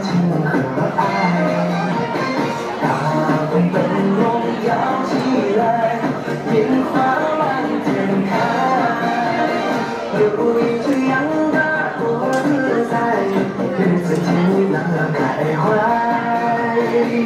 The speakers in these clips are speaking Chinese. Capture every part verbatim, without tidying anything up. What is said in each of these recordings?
情和爱。大红灯笼摇起来，烟花满天开。有一只羊儿多自在，日子甜蜜乐开怀。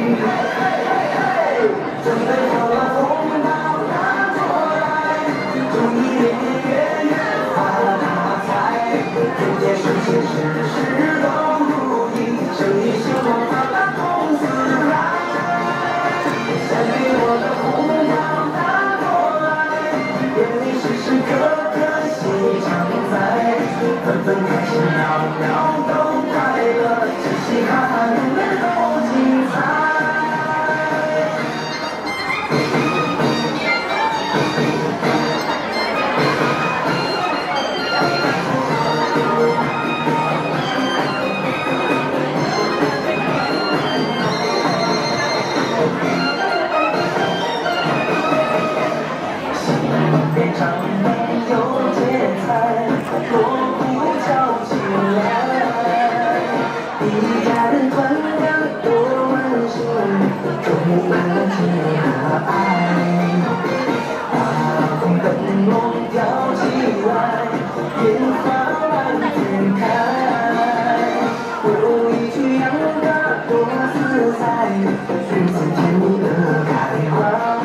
准备好了红包拿过来，祝你年年月月发大财，天天顺心事事都如意，生意兴旺发达通四海。想给我的红包拿过来，愿你时时刻刻喜常在，纷纷开心秒秒都快乐，嘻嘻哈哈永远都精彩。边上没有节菜，锣鼓敲起来，一家人团圆多温馨，充满了情和爱。大红灯笼飘起来，烟花满天开。有一句羊儿多自在，日子甜蜜乐开怀。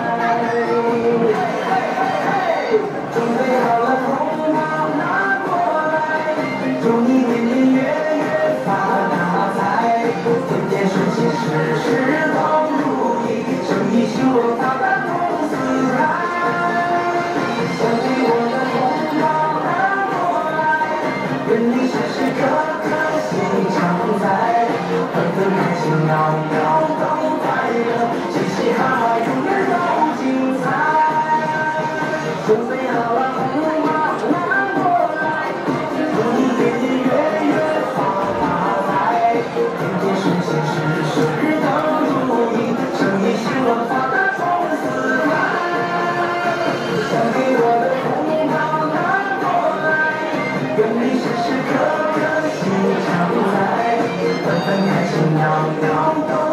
准备好了红包拿过来，祝你年年月月发大财，天天顺心事事都如意，生意兴旺发达通四海。想给我的红包拿过来，愿你时时刻刻喜常在，纷纷开心秒秒都快乐，嘻嘻哈哈永远都精彩。准备好了红包拿过来，祝你年年月月发大财，天天顺心事事都如意，生意兴旺发达通四海。想给我的红包拿过来，愿你时时刻刻喜常在，纷纷开心秒秒都